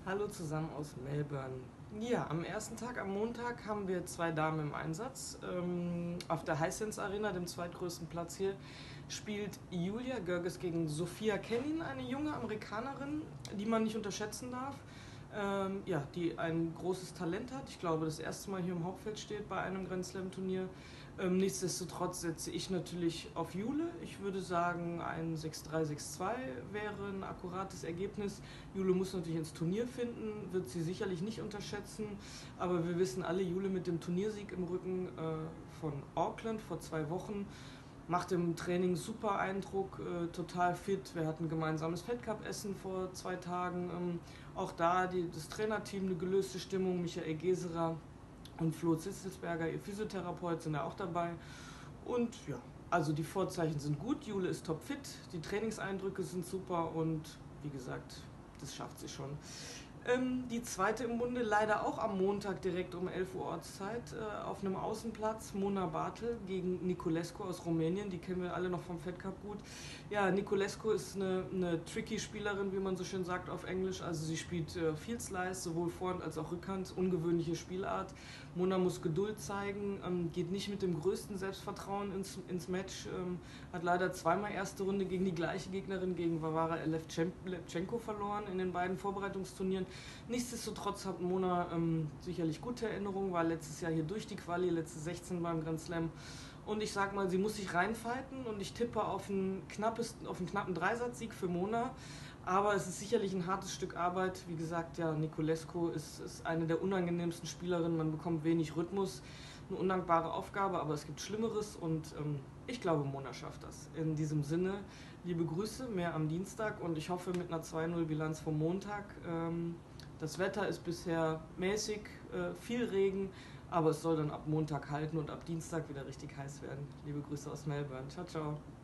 Hallo zusammen aus Melbourne. Ja, am ersten Tag, am Montag, haben wir zwei Damen im Einsatz. Auf der Hisense Arena, dem zweitgrößten Platz hier, spielt Julia Görges gegen Sophia Kenin, eine junge Amerikanerin, die man nicht unterschätzen darf. Ja, die ein großes Talent hat. Ich glaube, das erste Mal hier im Hauptfeld steht bei einem Grand Slam Turnier. Nichtsdestotrotz setze ich natürlich auf Jule. Ich würde sagen, ein 6-3, 6-2 wäre ein akkurates Ergebnis. Jule muss natürlich ins Turnier finden, wird sie sicherlich nicht unterschätzen. Aber wir wissen alle, Jule mit dem Turniersieg im Rücken von Auckland vor 2 Wochen macht im Training super Eindruck, total fit. Wir hatten gemeinsames Feldcup-Essen vor 2 Tagen. Auch da das Trainerteam eine gelöste Stimmung. Michael Geserer und Flo Zitzelsberger, ihr Physiotherapeut, sind da auch dabei. Und ja, also die Vorzeichen sind gut. Jule ist topfit, die Trainingseindrücke sind super und wie gesagt, das schafft sie schon. Die zweite im Bunde leider auch am Montag direkt um 11 Uhr Ortszeit auf einem Außenplatz. Mona Bartel gegen Niculescu aus Rumänien, die kennen wir alle noch vom Fed Cup gut. Ja, Niculescu ist eine tricky Spielerin, wie man so schön sagt auf Englisch. Also sie spielt viel Slice, sowohl Vorhand als auch Rückhand, ungewöhnliche Spielart. Mona muss Geduld zeigen, geht nicht mit dem größten Selbstvertrauen ins Match, hat leider zweimal erste Runde gegen die gleiche Gegnerin, gegen Varvara Elefchenko verloren in den beiden Vorbereitungsturnieren. Nichtsdestotrotz hat Mona sicherlich gute Erinnerungen, war letztes Jahr hier durch die Quali, letzte 16 beim Grand Slam. Und ich sag mal, sie muss sich reinfighten und ich tippe auf einen knappen Dreisatzsieg für Mona. Aber es ist sicherlich ein hartes Stück Arbeit. Wie gesagt, ja, Niculescu ist eine der unangenehmsten Spielerinnen. Man bekommt wenig Rhythmus. Eine undankbare Aufgabe, aber es gibt Schlimmeres und ich glaube, Mona schafft das. In diesem Sinne, liebe Grüße, mehr am Dienstag und ich hoffe mit einer 2-0 Bilanz vom Montag. Das Wetter ist bisher mäßig, viel Regen, aber es soll dann ab Montag halten und ab Dienstag wieder richtig heiß werden. Liebe Grüße aus Melbourne. Ciao, ciao.